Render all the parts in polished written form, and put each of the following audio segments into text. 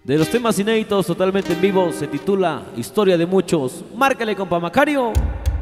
De los temas inéditos totalmente en vivo, se titula Historia de Muchos. Márcale, compa Macario.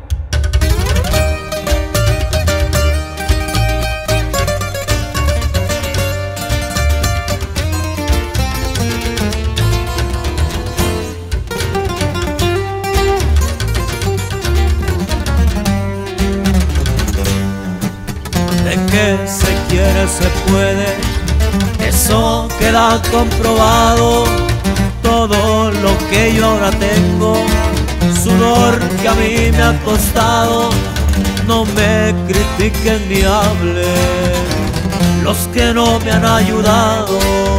De que se quiere se puede, eso queda comprobado. Todo lo que yo ahora tengo, sudor que a mí me ha costado. No me critiquen ni hablen los que no me han ayudado.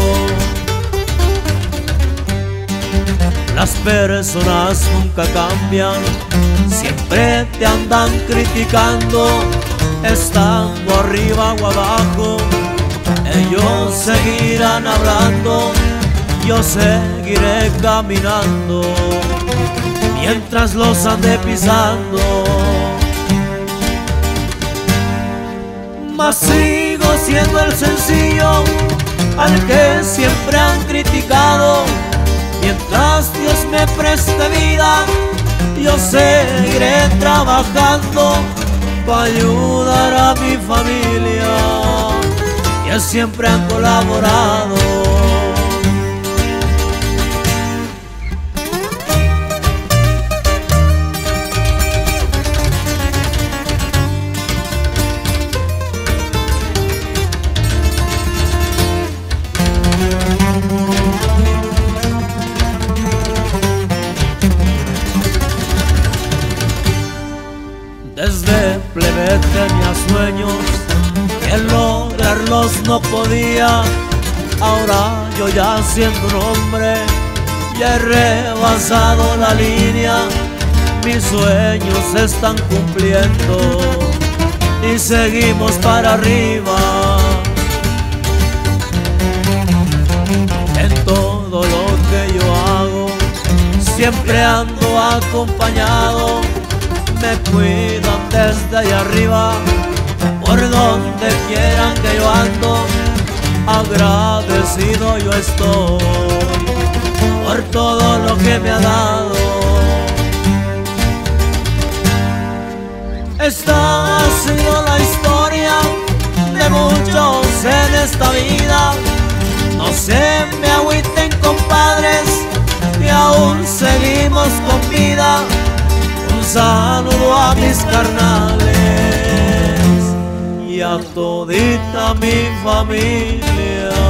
Las personas nunca cambian, siempre te andan criticando. Estando arriba o abajo, ellos seguirán hablando, yo seguiré caminando mientras los ande pisando. Mas sigo siendo el sencillo al que siempre han criticado. Mientras Dios me preste vida, yo seguiré trabajando para ayudar a mi familia, que siempre han colaborado. Desde plebe tenía sueños que lograrlos no podía. Ahora yo ya siendo un hombre ya he rebasado la línea. Mis sueños se están cumpliendo y seguimos para arriba. En todo lo que yo hago siempre ando acompañado. Me cuidan desde allá arriba, por donde quieran que yo ando. Agradecido yo estoy por todo lo que me ha dado. Esta ha sido la historia de muchos en esta vida. No se me agüiten, compadres, que aún seguimos con vida. Un saludo a mis carnales y a todita mi familia.